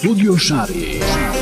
Studio Shari.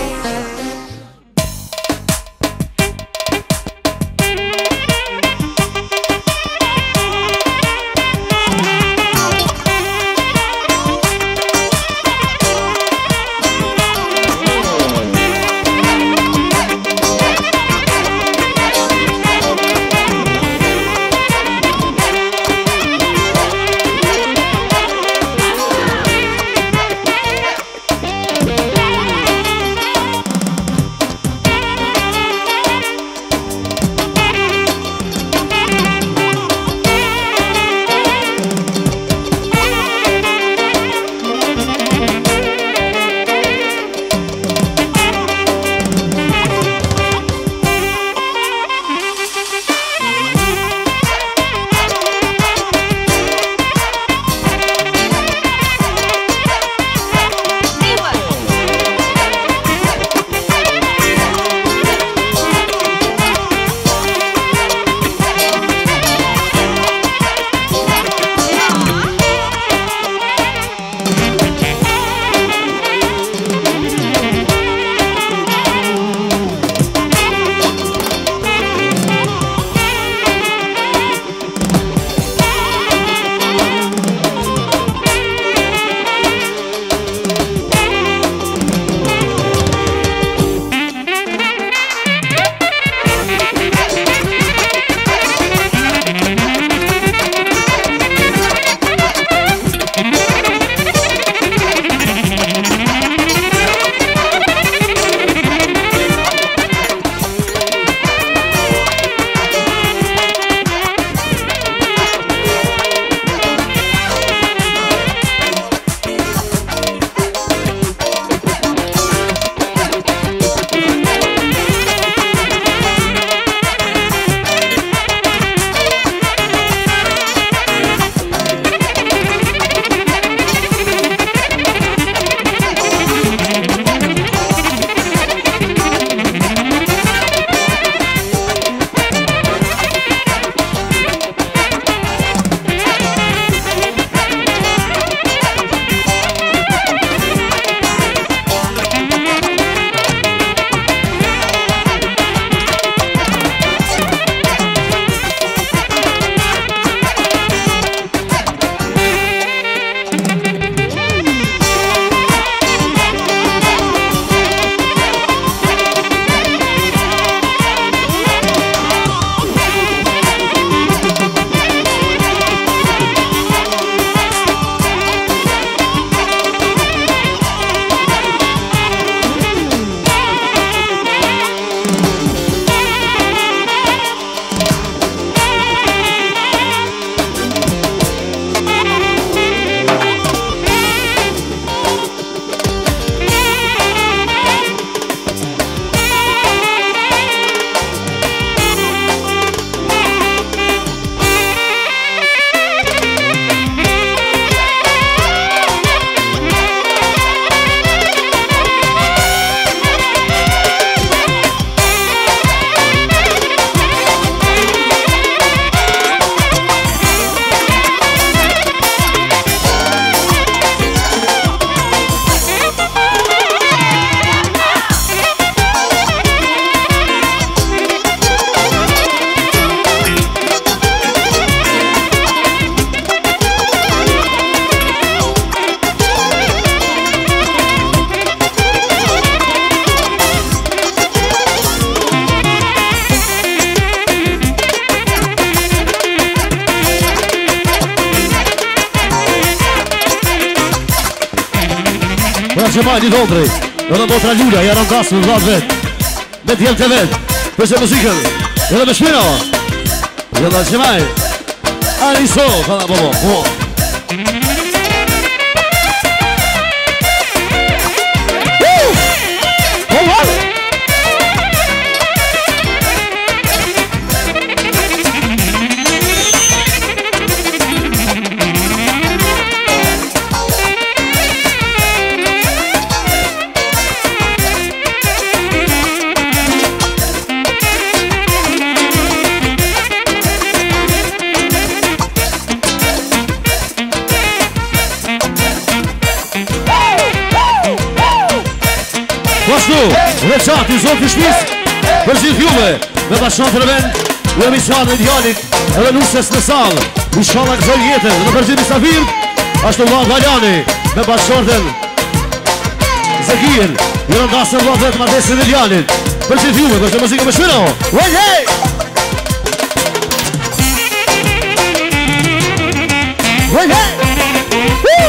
Gjemaj një Londri, edhe botra Lula, janë në gasë në vlad vetë, me djelë të vetë, përse muzikën, edhe me shpina, edhe gjemaj, Ariso, thana bobo, Pashtu, veçati, zotë i shpis, për gjithë juve, me bashkën të rëvend, u emision e idealit, edhe nusës në salë, u shala këzoj jetën, dhe për gjithë misafirë, ashtu Vlad Valjani, me bashkërtën Zekir, ju në dasën Vlad vetë martesin e idealit, për gjithë juve, për gjithë muzikë me shmino, wait, hey! Wait, hey! Woo!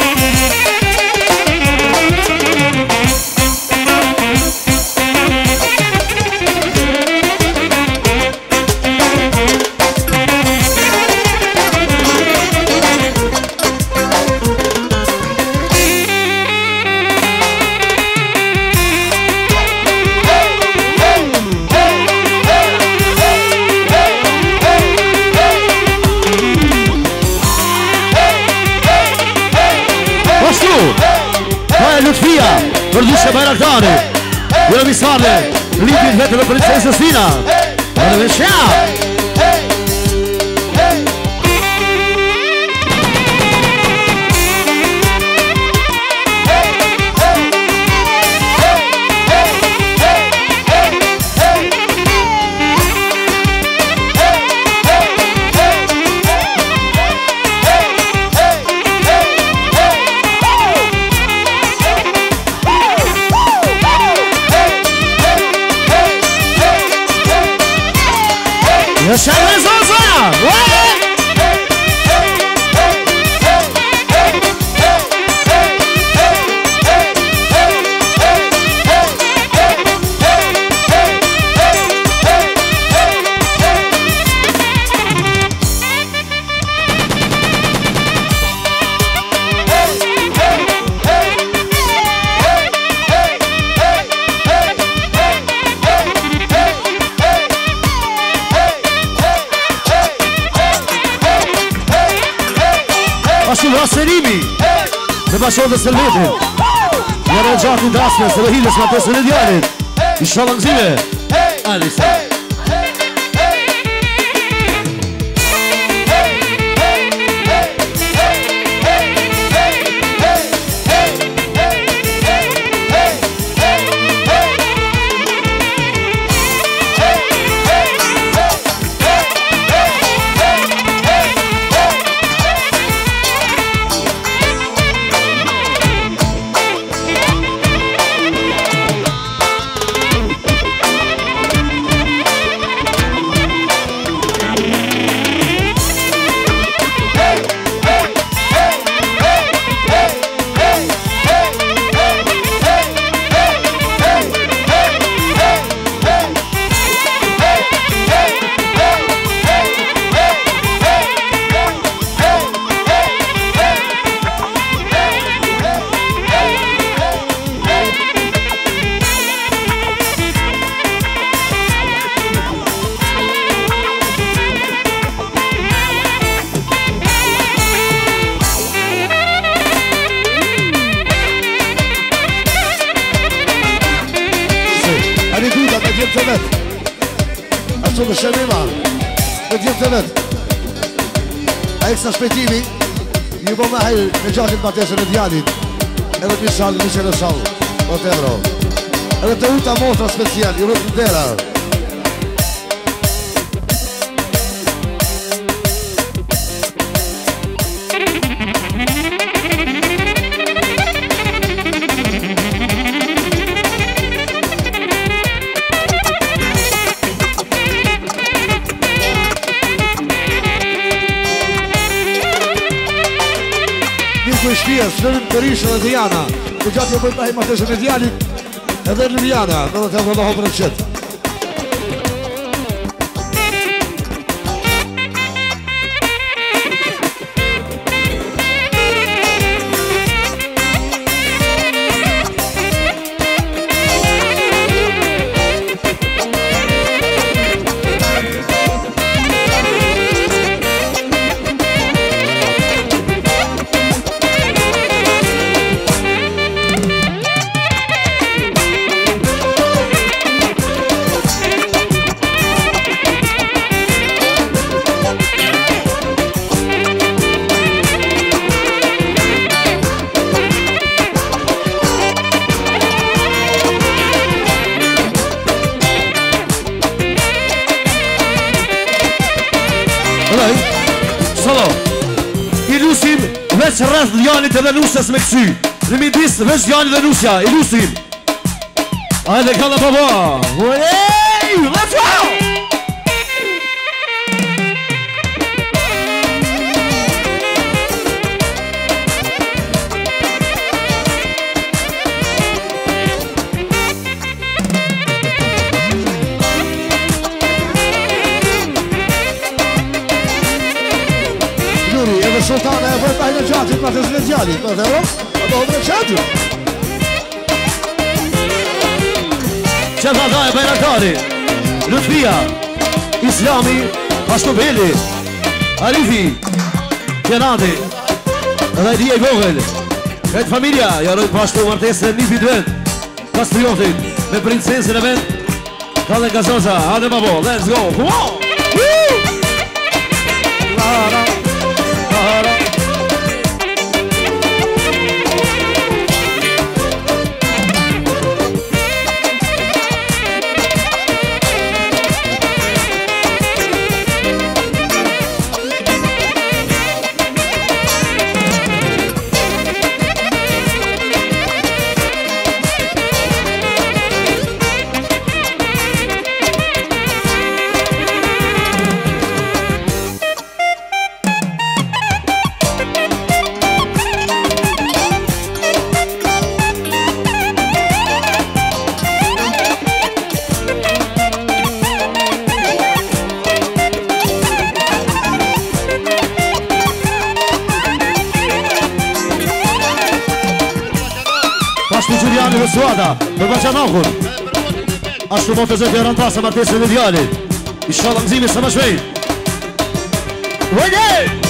Lutfia, për dushe Bajraktari, ju në misarë, lipit vetë dhe princesës Tina, edhe me shja! Yes, I was Raserimi me bashkën të Selvetit, njërë e gjatë në drasme, se dhe hilës ma pesën e djalit, i shala nëzime, Alisa. Shpejtimi, ju po me hajrë me gjatit martesën e djalit, edhe për shalë, në qenë shalë, o të ebro. Edhe të uta mostra special, ju rëtë në dera. Shërën Berishë dhe Diana, të gjatë jo bëjt pahi martesën e djalit, edhe Liliana, në dhe të edhe dhe hopër në qëtë. veç rreth djanit edhe nusës me kësy. Në midis veç djanit dhe nusja, i lusin. Hajde kalla baba. Hey, let's go! Sultana e vërtaj në gjatit ma të zve djallit, më dhe ros, ato dhe qatë. Qëta da e bajrakari, Lutfia, Islami, Ashtobeli, Arifi, Kjenati, edhe i dhja i vogël, këtë familja, jarojt pashtu martesë një fit vend, Kastriotit, me princesin e vend, ka dhe gazoza, hajde babo, let's go, come on! Ashtu Gjuriani dhe Suada, për Bajanahun. Ashtu më të zëtë e rëntasa martesën e djali. Ishala nëzimi së më shvejt. Rëgjej!